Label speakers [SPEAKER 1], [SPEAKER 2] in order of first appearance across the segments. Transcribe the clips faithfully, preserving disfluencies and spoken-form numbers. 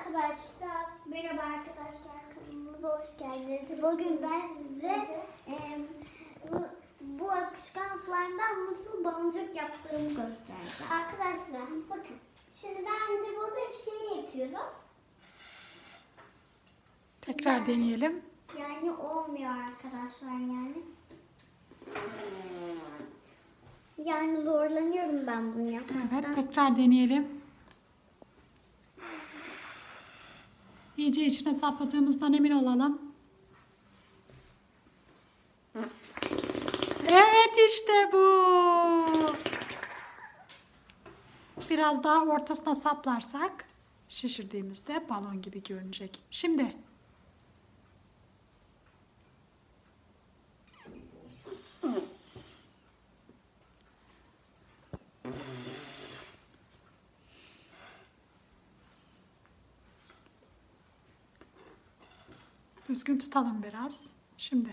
[SPEAKER 1] arkadaşlar. Merhaba arkadaşlar. Kanalımıza hoş geldiniz. Bugün ben size e, bu, bu akışkan slime'dan nasıl baloncuk yaptığımı göstereceğim. Arkadaşlar bakın. Şimdi ben de burada bir şey yapıyordum.
[SPEAKER 2] Tekrar yani, deneyelim.
[SPEAKER 1] Yani olmuyor arkadaşlar yani. Yani zorlanıyorum ben bunu yapmaktan.
[SPEAKER 2] Evet, tekrar deneyelim. İyice içine sapladığımızdan emin olalım. Evet, işte bu. Biraz daha ortasına saplarsak şişirdiğimizde balon gibi görünecek. Şimdi düzgün tutalım biraz. Şimdi.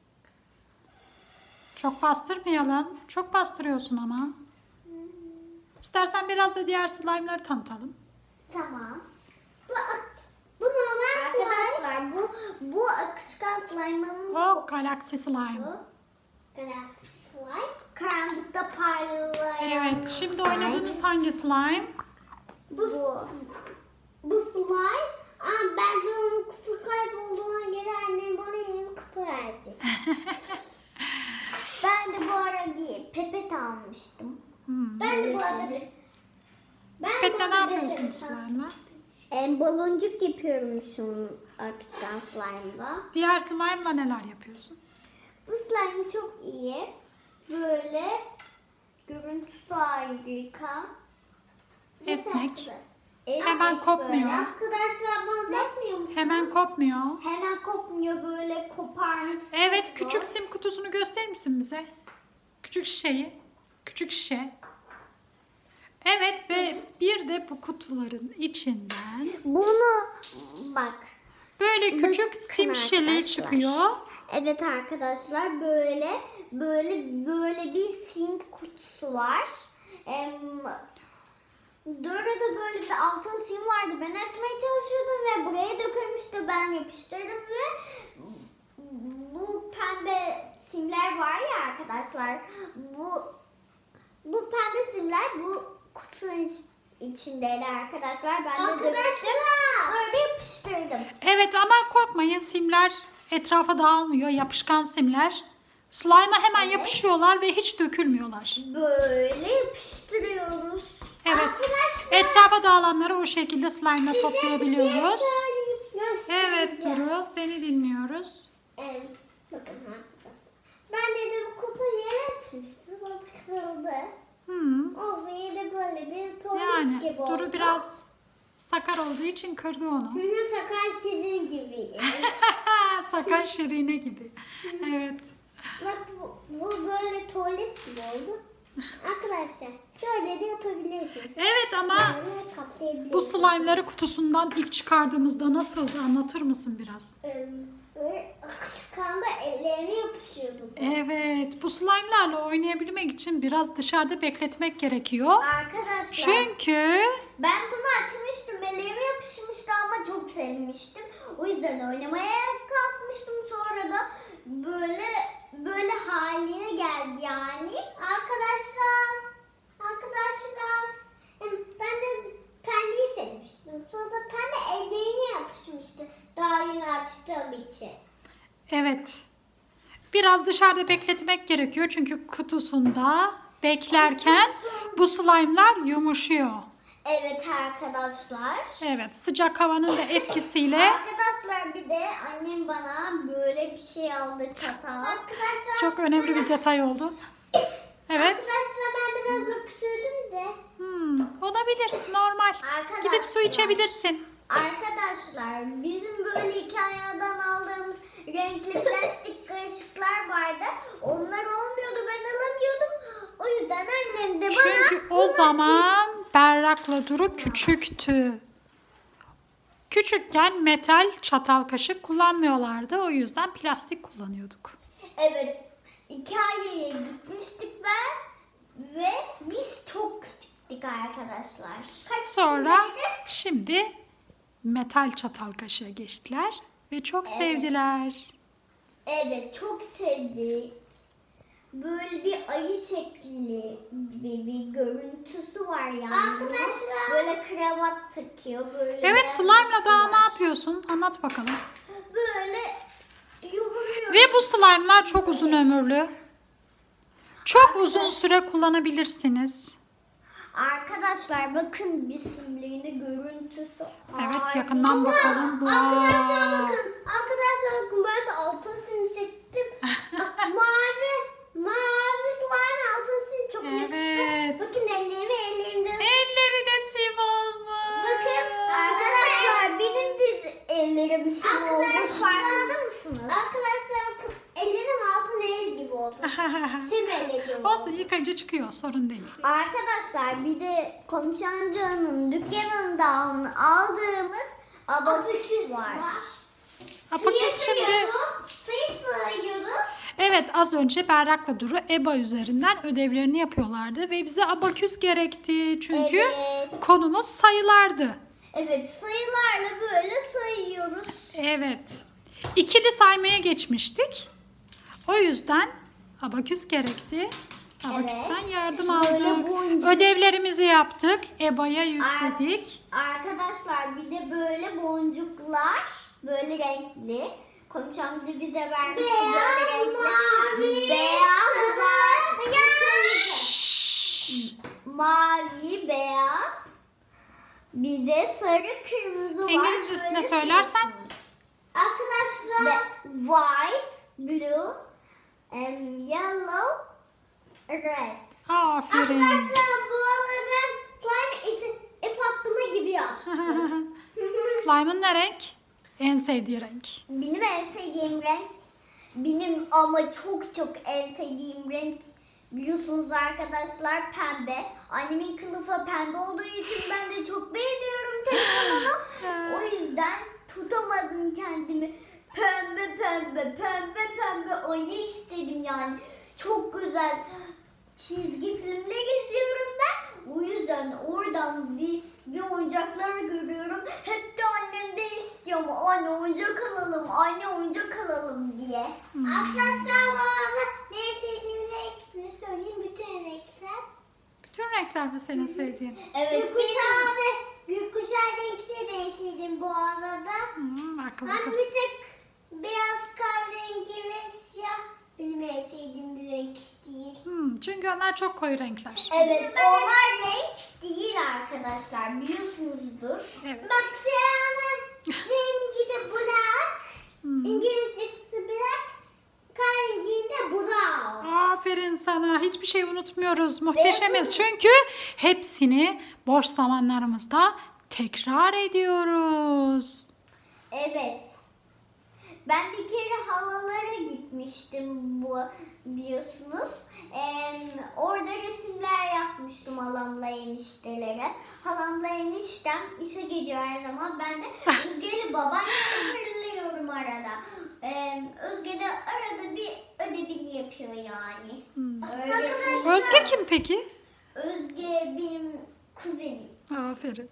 [SPEAKER 2] Çok bastırmayalım. Çok bastırıyorsun ama. İstersen biraz da diğer slime'ları tanıtalım.
[SPEAKER 1] Tamam. Bu, bu normal arkadaşlar. Bu bu akışkan slime'ın
[SPEAKER 2] O galaksi slime.
[SPEAKER 1] bu. Galaksi slime. Karanlıkta parlayan.
[SPEAKER 2] Evet. Şimdi oynadığımız hangi slime?
[SPEAKER 1] Bu. Bu, bu slime. Aa, bence onun kutu kaybolduğuna göre annem bana yeni kutu verecek. Ben de bu ara değil, pepet almıştım.
[SPEAKER 2] Hmm.
[SPEAKER 1] Ben de bu arada ben
[SPEAKER 2] Pepetle ne yapıyorsun bu slime'la?
[SPEAKER 1] E, baloncuk yapıyorum şu akışkan slime'da.
[SPEAKER 2] Diğer slime'la neler yapıyorsun?
[SPEAKER 1] Bu slime çok iyi. Böyle görüntüsü harika.
[SPEAKER 2] Esnek.
[SPEAKER 1] Esnek
[SPEAKER 2] Hemen kopmuyor.
[SPEAKER 1] böyle. Arkadaşlar bana bakmıyor musunuz?
[SPEAKER 2] Hemen kopmuyor.
[SPEAKER 1] Hemen kopmuyor, böyle koparmış.
[SPEAKER 2] Evet, küçük sim kutusunu gösterir misin bize? Küçük şişeyi. Küçük şişe. Evet ve bir de bu kutuların içinden
[SPEAKER 1] Bunu bak.
[SPEAKER 2] böyle küçük
[SPEAKER 1] Bakın
[SPEAKER 2] sim şişeleri
[SPEAKER 1] arkadaşlar.
[SPEAKER 2] çıkıyor.
[SPEAKER 1] Evet arkadaşlar, böyle böyle böyle bir sim kutusu var. Em, Burada böyle bir altın sim vardı. Ben açmaya çalışıyordum ve buraya dökülmüştü. Ben yapıştırdım ve bu pembe simler var ya arkadaşlar. Bu bu pembe simler bu kutunun içindeydi arkadaşlar. Ben de dökmüştüm. Böyle yapıştırdım.
[SPEAKER 2] Evet ama korkmayın, simler etrafa dağılmıyor. Yapışkan simler. Slime'a hemen
[SPEAKER 1] Evet.
[SPEAKER 2] yapışıyorlar ve hiç dökülmüyorlar.
[SPEAKER 1] Böyle yapıştırıyoruz.
[SPEAKER 2] Evet.
[SPEAKER 1] Arkadaşlar,
[SPEAKER 2] Etrafa dağılanları o şekilde slime'la
[SPEAKER 1] size
[SPEAKER 2] toplayabiliyoruz.
[SPEAKER 1] bir şey
[SPEAKER 2] Evet
[SPEAKER 1] göstereceğim.
[SPEAKER 2] Duru, seni dinliyoruz.
[SPEAKER 1] Evet, bakın arkadaşlar. Ben de bu kutu yere düşmüştü. Sonra kırıldı.
[SPEAKER 2] Hmm.
[SPEAKER 1] O yine böyle bir tuvalet
[SPEAKER 2] Yani
[SPEAKER 1] gibi oldu.
[SPEAKER 2] Duru biraz sakar olduğu için kırdı onu.
[SPEAKER 1] Hı hı, sakar şirin gibi.
[SPEAKER 2] Sakar şirine gibi. Evet.
[SPEAKER 1] Bak bu, bu böyle tuvalet gibi oldu. Arkadaşlar şöyle de yapabilirsiniz.
[SPEAKER 2] Evet ama
[SPEAKER 1] Böyle kaplayabilirsiniz.
[SPEAKER 2] bu slime'ları kutusundan ilk çıkardığımızda nasıldı? Anlatır mısın biraz?
[SPEAKER 1] Ee, Böyle akışkanda ellerime yapışıyordum.
[SPEAKER 2] Evet. Bu slime'larla oynayabilmek için biraz dışarıda bekletmek gerekiyor.
[SPEAKER 1] Arkadaşlar.
[SPEAKER 2] Çünkü
[SPEAKER 1] Ben bunu açmıştım, ellerime yapışmıştı ama çok sevmiştim. O yüzden oynamaya kalkmıştım, sonra da böyle böyle haline geldi yani. Arkadaşlar, arkadaşlar, ben de pembeyi sevmiştim. Sonra da pembe ellerine yapışmıştı daha yeni açtığım için.
[SPEAKER 2] evet. Biraz dışarıda bekletmek gerekiyor. Çünkü kutusunda beklerken bu slime'lar yumuşuyor.
[SPEAKER 1] Evet arkadaşlar.
[SPEAKER 2] Evet. Sıcak havanın da etkisiyle
[SPEAKER 1] Arkadaşlar bir de annem bana böyle bir şey aldı, çatal. Arkadaşlar
[SPEAKER 2] çok önemli bir detay oldu. Evet.
[SPEAKER 1] Arkadaşlar ben biraz öksürdüm de.
[SPEAKER 2] Hmm, olabilir. Normal.
[SPEAKER 1] Arkadaşlar.
[SPEAKER 2] Gidip su içebilirsin.
[SPEAKER 1] Arkadaşlar bizim böyle hikayeden aldığımız renkli plastik kaşıklar vardı. Onlar olmuyordu, ben alamıyordum. O yüzden annem de bana
[SPEAKER 2] Çünkü o zaman Berrak'la Duru küçüktü. Küçükken metal çatal kaşık kullanmıyorlardı. O yüzden plastik kullanıyorduk.
[SPEAKER 1] evet hikayeye gitmiştik ben ve biz çok küçüktük arkadaşlar. Kaç
[SPEAKER 2] Sonra
[SPEAKER 1] yaşındaydık?
[SPEAKER 2] şimdi metal çatal kaşığa geçtiler ve çok
[SPEAKER 1] Evet.
[SPEAKER 2] sevdiler.
[SPEAKER 1] Evet, çok sevdik. Böyle bir ayı şekli bir, bir görüntüsü var yani. Arkadaşlar. Böyle kravat takıyor. Böyle
[SPEAKER 2] Evet,
[SPEAKER 1] beyaz
[SPEAKER 2] slime'la
[SPEAKER 1] bir
[SPEAKER 2] daha
[SPEAKER 1] var.
[SPEAKER 2] ne yapıyorsun? Anlat bakalım.
[SPEAKER 1] Böyle yumruyor.
[SPEAKER 2] Ve bu slime'lar çok uzun ömürlü. Çok uzun süre kullanabilirsiniz.
[SPEAKER 1] Arkadaşlar bakın bisimliğini görüntüsü.
[SPEAKER 2] Evet,
[SPEAKER 1] harika.
[SPEAKER 2] yakından bakalım. Wow.
[SPEAKER 1] Arkadaşlar bakın. Arkadaşlar bakın böyle altın simsettim. mavi. Mavi slime altın sim çok
[SPEAKER 2] Evet.
[SPEAKER 1] yakıştı. Bakın ellerimi ellerimde.
[SPEAKER 2] Elleri de sim olmuş.
[SPEAKER 1] Bakın arkadaşlar benim de ellerim sim oldu. Farkında mısınız? Arkadaşlar bakın ellerim altın el gibi oldu. Sim eli gibi oldu.
[SPEAKER 2] Olsun, yıkayınca çıkıyor, sorun değil.
[SPEAKER 1] Arkadaşlar bir de komşancının dükkanından aldığımız abaküs var.
[SPEAKER 2] Abaküs şimdi...
[SPEAKER 1] Sayı sayıyordu.
[SPEAKER 2] Evet, az önce Berrak'la Duru E B A üzerinden ödevlerini yapıyorlardı ve bize abaküs gerekti. Çünkü
[SPEAKER 1] Evet.
[SPEAKER 2] konumuz sayılardı.
[SPEAKER 1] Evet, sayılarla böyle sayıyoruz.
[SPEAKER 2] Evet. İkili saymaya geçmiştik. O yüzden abaküs gerekti. Abaküsten
[SPEAKER 1] Evet.
[SPEAKER 2] yardım
[SPEAKER 1] Böyle
[SPEAKER 2] aldık.
[SPEAKER 1] boncuk-
[SPEAKER 2] Ödevlerimizi yaptık. E B A'ya yükledik.
[SPEAKER 1] Arkadaşlar bir de böyle boncuklar böyle renkli. Komşu amca bize vermişti böyle renkli. Mavi, beyaz var. Mavi, beyaz. Bir de sarı, kırmızı var.
[SPEAKER 2] İngilizcesini de
[SPEAKER 1] Böyle
[SPEAKER 2] söylersen.
[SPEAKER 1] arkadaşlar white, blue, um, yellow, red.
[SPEAKER 2] Aferin.
[SPEAKER 1] Arkadaşlar bu arada ben slime ip, ip atlama gibi yaptım.
[SPEAKER 2] Slime'ın ne renk? En sevdiği renk.
[SPEAKER 1] Benim en sevdiğim renk, benim ama çok çok en sevdiğim renk biliyorsunuz arkadaşlar pembe. Annemin kılıfı pembe olduğu için ben de çok beğeniyorum telefonunu. O yüzden tutamadım kendimi. Pembe pembe pembe pembe ayı istedim yani. Çok güzel çizgi filmler izliyorum ben. O yüzden oradan bir, bir oyuncaklar görüyorum. Hep de annem de istiyorum. Anne oyuncak alalım, anne oyuncak alalım diye.
[SPEAKER 2] Hmm.
[SPEAKER 1] Arkadaşlar bu arada ne sevdiğim renkini söyleyeyim. Bütün renkler.
[SPEAKER 2] Bütün renkler mi senin sevdiğin?
[SPEAKER 1] Evet. Gökkuşağı da, gökkuşağı renkleri de en sevdiğim bu arada.
[SPEAKER 2] Hmm, akıllı
[SPEAKER 1] Hem
[SPEAKER 2] kız.
[SPEAKER 1] bir tek beyaz kahverengi ve siyah benim en sevdiğim bir renk değil.
[SPEAKER 2] Hmm, çünkü onlar çok koyu renkler.
[SPEAKER 1] Evet, onlar renk değil arkadaşlar, biliyorsunuzdur.
[SPEAKER 2] Evet.
[SPEAKER 1] Bak siyahın rengi de black,
[SPEAKER 2] Hmm.
[SPEAKER 1] İngilizcesi black, kahverengi de brown.
[SPEAKER 2] Aferin sana. Hiçbir şey unutmuyoruz. Muhteşemiz. Çünkü hepsini boş zamanlarımızda tekrar ediyoruz.
[SPEAKER 1] Evet. Ben bir kere halalara gitmiştim bu biliyorsunuz. Ee, orada resimler yapmıştım halamla eniştelere. Halamla eniştem işe gidiyor her zaman. Ben de Özge'yle babaanneme kırılıyorum arada. Ee, Özge de arada bir ödevini yapıyor yani.
[SPEAKER 2] Hmm.
[SPEAKER 1] Arkadaşlar,
[SPEAKER 2] Özge kim peki?
[SPEAKER 1] Özge benim kuzenim.
[SPEAKER 2] Aferin.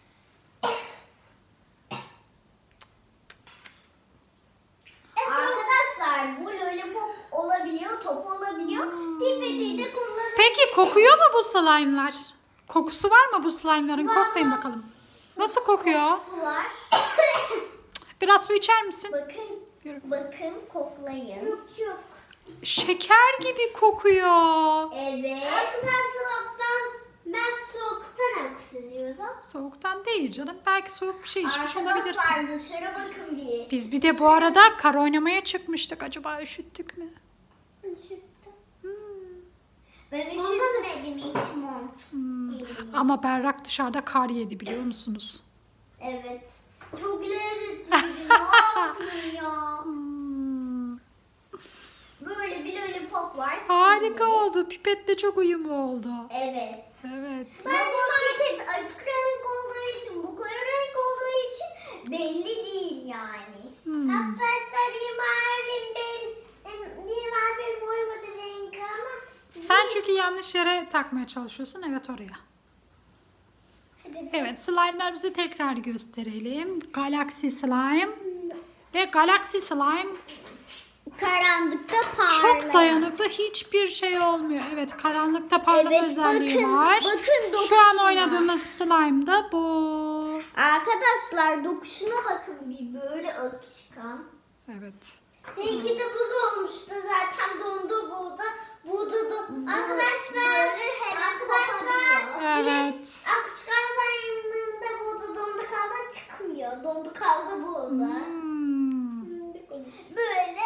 [SPEAKER 1] Arkadaşlar bu lollipop olabiliyor, top olabiliyor. Pipeti de kullanabiliyor.
[SPEAKER 2] Peki kokuyor mu bu slime'lar? Kokusu var mı bu slime'ların?
[SPEAKER 1] Var.
[SPEAKER 2] Koklayın bakalım. Nasıl kokuyor?
[SPEAKER 1] Su var.
[SPEAKER 2] Biraz su içer misin?
[SPEAKER 1] Bakın,
[SPEAKER 2] Yürü.
[SPEAKER 1] bakın koklayın. Yok yok.
[SPEAKER 2] Şeker gibi kokuyor.
[SPEAKER 1] Evet. Arkadaşlar ben, ben soğuktan öksürüyordum.
[SPEAKER 2] Soğuktan değil canım. Belki soğuk bir şey içmiş olabilirsin.
[SPEAKER 1] Arkadaşlar dışarı bakın bir.
[SPEAKER 2] Biz bir de bu arada kar oynamaya çıkmıştık. Acaba üşüttük mü?
[SPEAKER 1] Üşüttüm.
[SPEAKER 2] Hmm.
[SPEAKER 1] Ben üşütmedim hiç mont.
[SPEAKER 2] Hmm.
[SPEAKER 1] giydim.
[SPEAKER 2] Ama Berrak dışarıda kar yedi, biliyor musunuz?
[SPEAKER 1] Evet. Çok lezzetliydi. Ne yapayım ya?
[SPEAKER 2] Hmm.
[SPEAKER 1] Böyle bir lollipop var.
[SPEAKER 2] Harika
[SPEAKER 1] simli.
[SPEAKER 2] oldu. Pipetle çok uyumlu oldu.
[SPEAKER 1] Evet.
[SPEAKER 2] Evet.
[SPEAKER 1] Ben bu pipet açık renk olduğu için, bu koyu renk olduğu için belli değil yani.
[SPEAKER 2] Hmm.
[SPEAKER 1] Arkadaşlar bir mavim bel, bir mavim uymadı renk ama
[SPEAKER 2] Sen çünkü yanlış yere takmaya çalışıyorsun. Evet, oraya.
[SPEAKER 1] hadi
[SPEAKER 2] Evet, slime'larımızı tekrar gösterelim. Galaxy slime ve Galaxy slime
[SPEAKER 1] Karanlıkta parlayan.
[SPEAKER 2] çok dayanıklı, hiçbir şey olmuyor. Evet, karanlıkta parlama
[SPEAKER 1] Evet,
[SPEAKER 2] özelliği
[SPEAKER 1] bakın,
[SPEAKER 2] var.
[SPEAKER 1] bakın
[SPEAKER 2] Şu an
[SPEAKER 1] dokusuna.
[SPEAKER 2] oynadığımız slime da bu.
[SPEAKER 1] Arkadaşlar dokusuna bakın bir böyle akışkan.
[SPEAKER 2] Evet.
[SPEAKER 1] Belki de buz olmuştu zaten dondu burada. Burada da arkadaşlar arkadaşlar
[SPEAKER 2] Evet.
[SPEAKER 1] akışkan sayımında burada dondu kaldı çıkmıyor. Dondu kaldı burada.
[SPEAKER 2] Hmm.
[SPEAKER 1] Böyle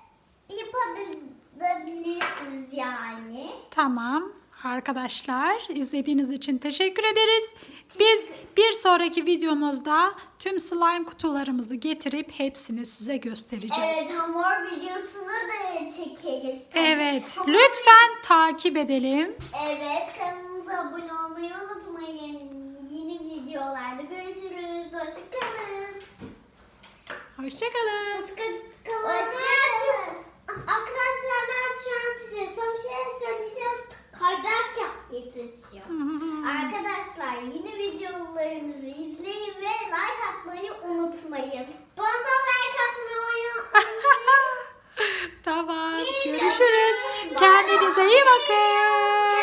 [SPEAKER 1] yapabilirsiniz yani.
[SPEAKER 2] Tamam. Arkadaşlar, izlediğiniz için teşekkür ederiz. Biz bir sonraki videomuzda tüm slime kutularımızı getirip hepsini size göstereceğiz.
[SPEAKER 1] Evet, hamur videosunu da çekeriz.
[SPEAKER 2] Evet,
[SPEAKER 1] Hamur
[SPEAKER 2] lütfen takip edelim.
[SPEAKER 1] Evet, kanalımıza abone olmayı unutmayın. Yeni videolarda görüşürüz. Hoşçakalın.
[SPEAKER 2] Hoşçakalın.
[SPEAKER 1] Hoşçakalın. Arkadaşlar ben şu an size son bir şey söyleyeceğim. Kaydarken yetişiyor. Arkadaşlar yeni videolarımızı izleyin ve like atmayı unutmayın. Bana da like atmayı unutmayın.
[SPEAKER 2] Tamam,
[SPEAKER 1] İyi
[SPEAKER 2] görüşürüz.
[SPEAKER 1] görüşürüz.
[SPEAKER 2] Kendinize iyi bakın.